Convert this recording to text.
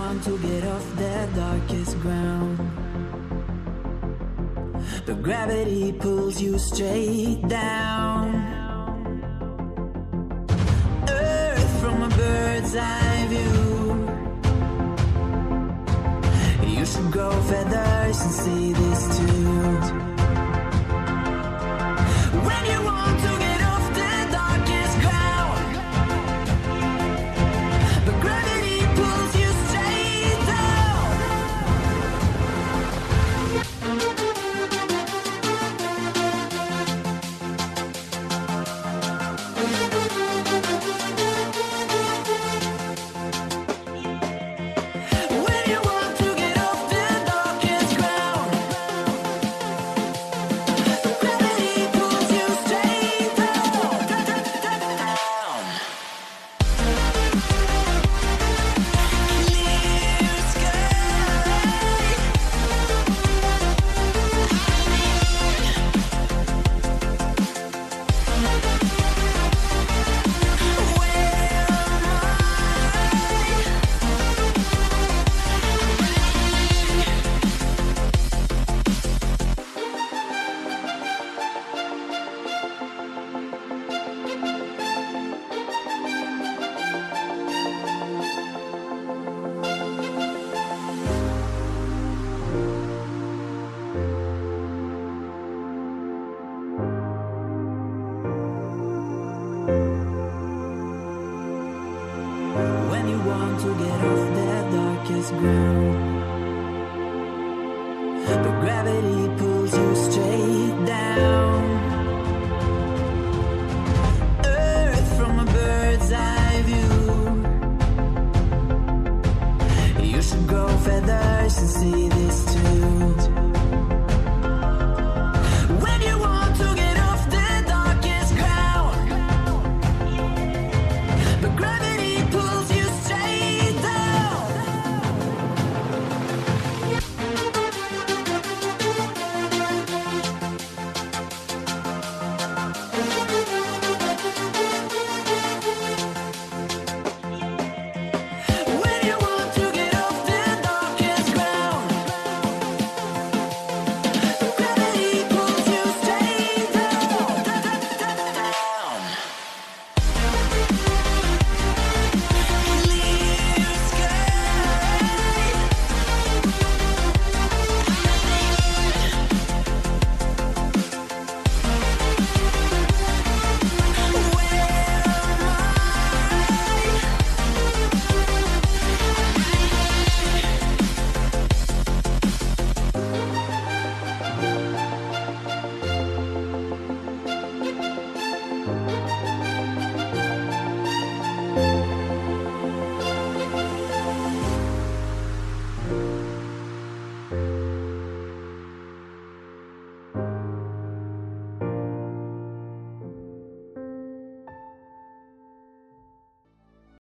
want to get off that darkest ground, but gravity pulls you straight down. Earth from a bird's eye view. You should grow feathers and see this too. When you want to get off the darkest ground, but gravity pulls you straight down. When you want to get off the darkest ground, but gravity pulls you straight down. Clear sky. When you want to get off that darkest ground, but gravity pulls you straight